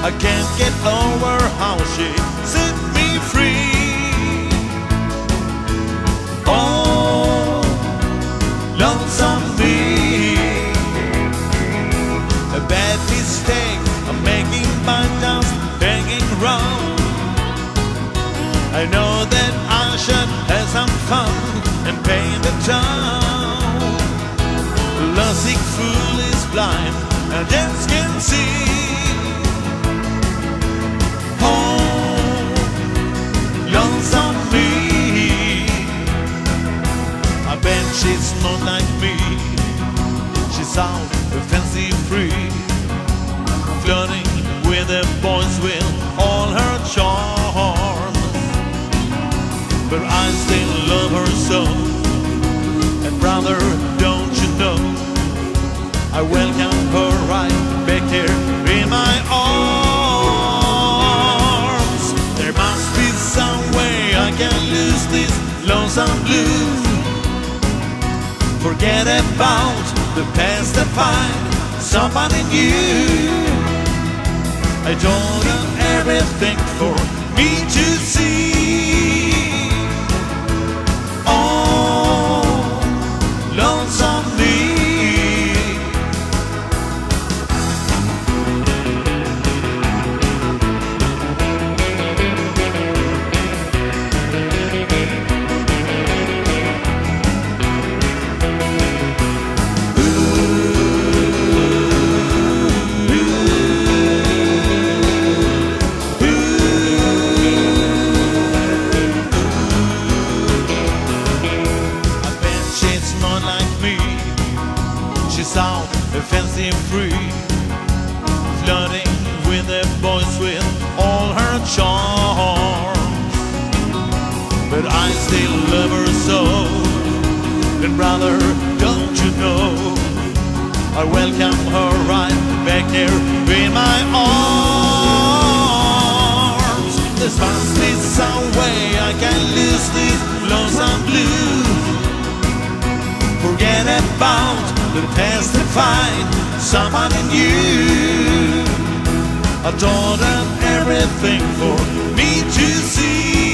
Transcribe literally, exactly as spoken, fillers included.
I can't get over how she set me free. Oh, lonesome me. A bad mistake I'm making by just hanging around. I know that I should have some fun and pay the town. The lovesick fool is blind and just can't see. Oh, lonesome me. I bet she's not like me. She's out fancy free, flirting with the boys with all her charm. But I still love her so, and brother, don't you know, I welcome her right back here in my arms. There must be some way I can lose this lonesome blues. Forget about the past and find somebody new. I told her everything for me to see. Oh, lonesome me. She's out fancy free, flirting with the boys with all her charms. But I still love her so, and brother, don't you know, I welcome her right back here in my arms. There must be some way I can lose this lonesome blues. Forget about the past and find somebody new. I told her everything for me to see.